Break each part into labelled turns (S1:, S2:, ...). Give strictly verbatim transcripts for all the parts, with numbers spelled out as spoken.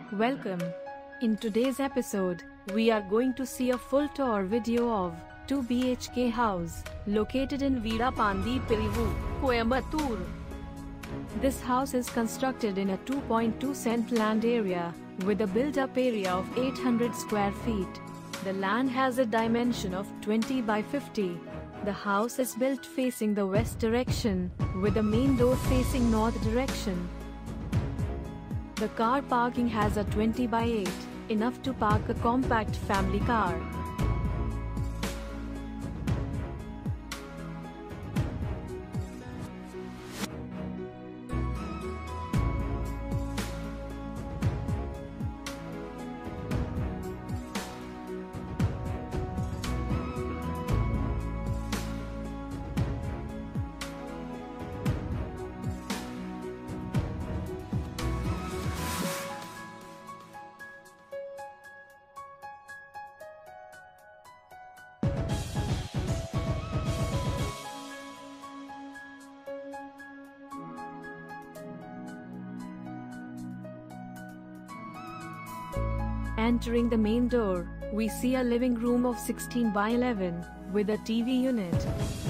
S1: Welcome. In today's episode, we are going to see a full tour video of two B H K house located in Veerapandi Pirivu, Coimbatore. This house is constructed in a two point two cent land area with a built-up area of eight hundred square feet. The land has a dimension of twenty by fifty. The house is built facing the west direction with the main door facing north direction. The car parking has a twenty by eight, enough to park a compact family car. Entering the main door, we see a living room of sixteen by eleven, with a T V unit.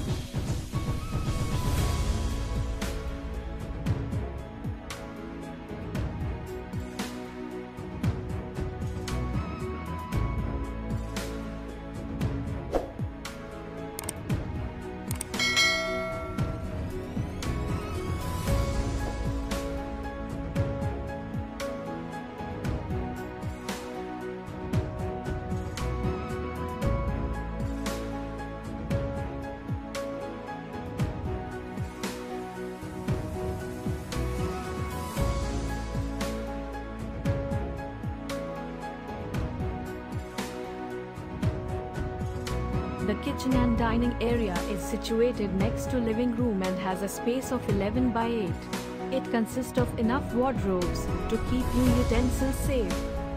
S1: The kitchen and dining area is situated next to living room and has a space of eleven by eight. It consists of enough wardrobes to keep your utensils safe.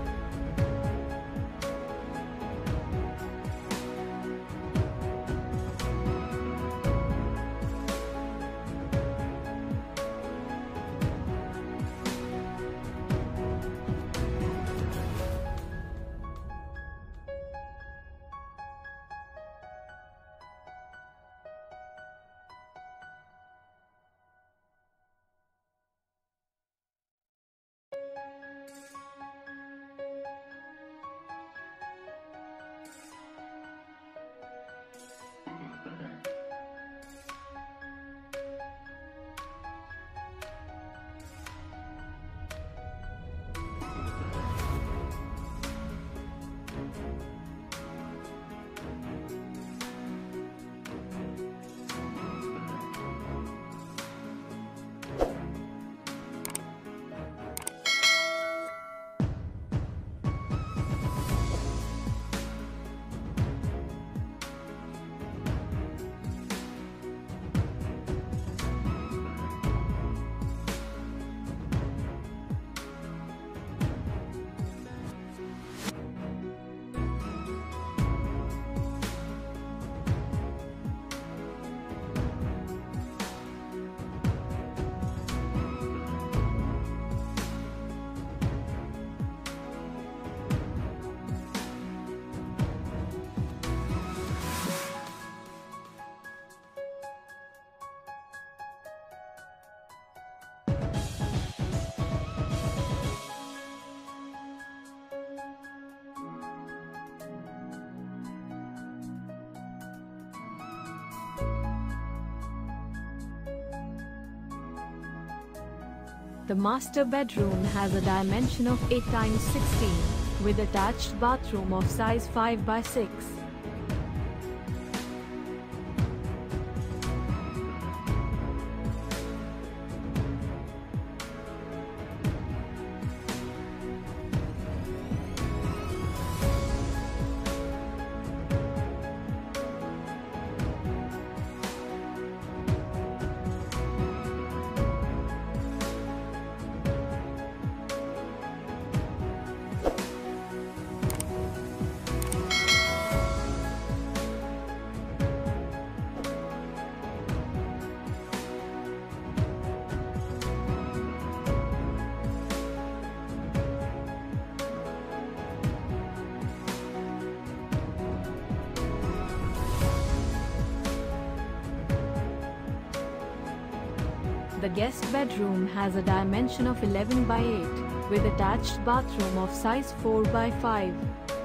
S1: The master bedroom has a dimension of eight by sixteen, with attached bathroom of size five by six. The guest bedroom has a dimension of eleven by eight, with attached bathroom of size four by five.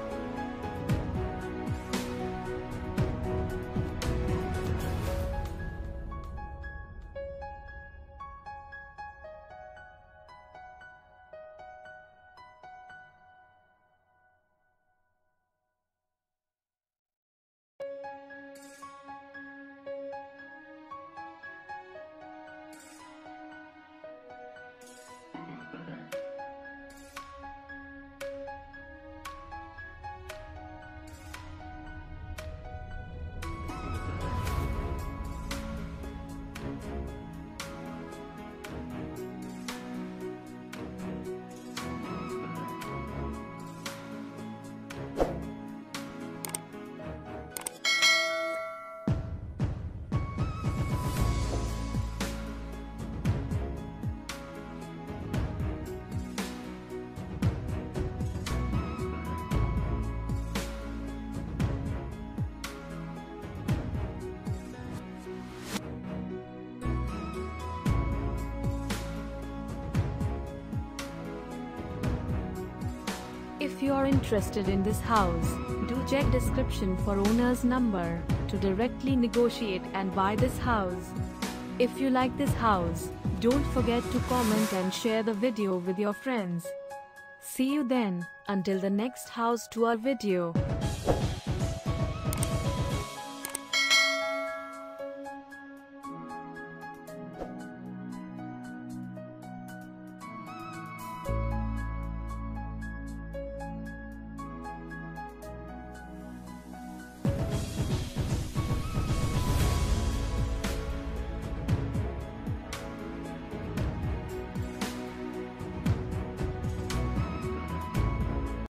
S1: If you are interested in this house, do check description for owner's number to directly negotiate and buy this house. If you like this house, don't forget to comment and share the video with your friends. See you then, until the next house tour video.